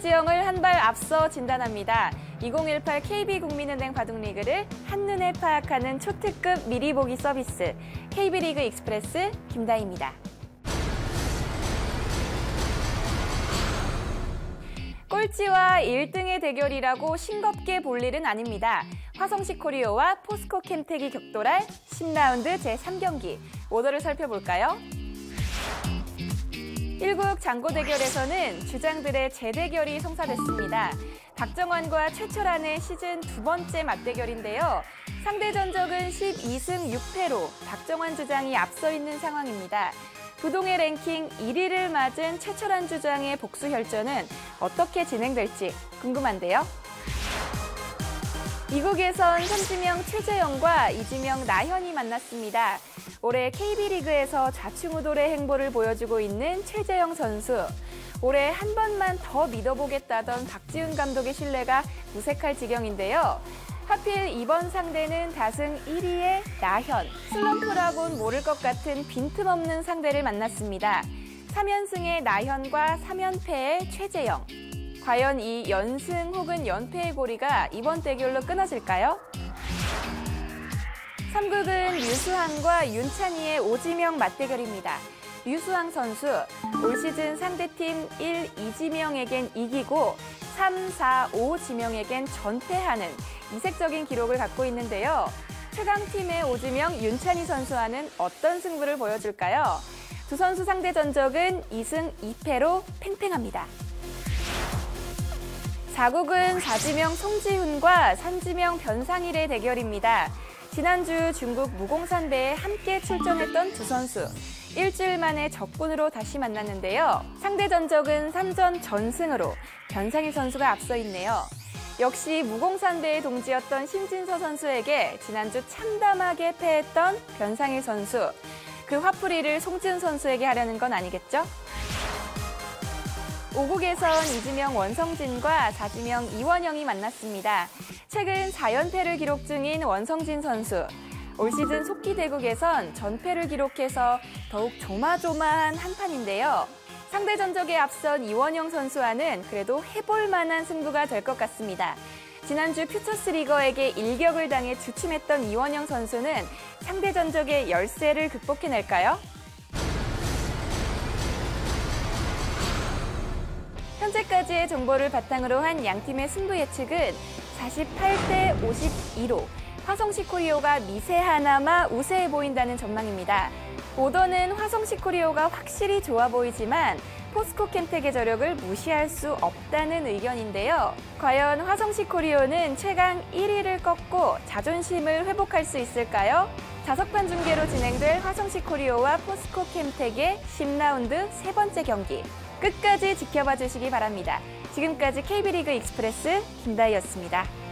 최재영을 한 발 앞서 진단합니다. 2018 KB국민은행 바둑리그를 한눈에 파악하는 초특급 미리 보기 서비스 KB리그 익스프레스 김다희입니다. 꼴찌와 1등의 대결이라고 싱겁게 볼 일은 아닙니다. 화성시 코리오와 포스코 캠텍이 격돌할 10라운드 제3경기. 오더를 살펴볼까요? 1국 장고 대결에서는 주장들의 재대결이 성사됐습니다. 박정환과 최철환의 시즌 두 번째 맞대결인데요. 상대 전적은 12승 6패로 박정환 주장이 앞서 있는 상황입니다. 부동의 랭킹 1위를 맞은 최철환 주장의 복수 혈전은 어떻게 진행될지 궁금한데요. 이국에선 선지명 최재영과 이지명 나현이 만났습니다. 올해 KB리그에서 좌충우돌의 행보를 보여주고 있는 최재영 선수. 올해 한 번만 더 믿어보겠다던 박지훈 감독의 신뢰가 무색할 지경인데요. 하필 이번 상대는 다승 1위의 나현. 슬럼프라곤 모를 것 같은 빈틈없는 상대를 만났습니다. 3연승의 나현과 3연패의 최재영. 과연 이 연승 혹은 연패의 고리가 이번 대결로 끊어질까요? 3국은 류수항과 윤찬희의 오지명 맞대결입니다. 류수항 선수, 올 시즌 상대팀 1, 2지명에겐 이기고 3, 4, 5지명에겐 전패하는 이색적인 기록을 갖고 있는데요. 최강팀의 오지명 윤찬희 선수와는 어떤 승부를 보여줄까요? 두 선수 상대 전적은 2승 2패로 팽팽합니다. 4국은 4지명 송지훈과 3지명 변상일의 대결입니다. 지난주 중국 무공산배에 함께 출전했던 두 선수. 일주일 만에 적군으로 다시 만났는데요. 상대 전적은 3전 전승으로 변상일 선수가 앞서 있네요. 역시 무공산배의 동지였던 신진서 선수에게 지난주 참담하게 패했던 변상일 선수. 그 화풀이를 송지훈 선수에게 하려는 건 아니겠죠? 5국에선 이지명 원성진과 4지명 이원영이 만났습니다. 최근 4연패를 기록 중인 원성진 선수. 올 시즌 속기대국에선 전패를 기록해서 더욱 조마조마한 한판인데요. 상대 전적에 앞선 이원영 선수와는 그래도 해볼 만한 승부가 될 것 같습니다. 지난주 퓨처스 리거에게 일격을 당해 주춤했던 이원영 선수는 상대 전적의 열세를 극복해낼까요? 현재까지의 정보를 바탕으로 한 양팀의 승부 예측은 48대 52로 화성시 코리오가 미세하나마 우세해 보인다는 전망입니다. 오더는 화성시 코리오가 확실히 좋아 보이지만 포스코 캠텍의 저력을 무시할 수 없다는 의견인데요. 과연 화성시 코리오는 최강 1위를 꺾고 자존심을 회복할 수 있을까요? 자석판 중계로 진행될 화성시 코리오와 포스코 캠텍의 10라운드 세 번째 경기. 끝까지 지켜봐 주시기 바랍니다. 지금까지 KB리그 익스프레스 김다희였습니다.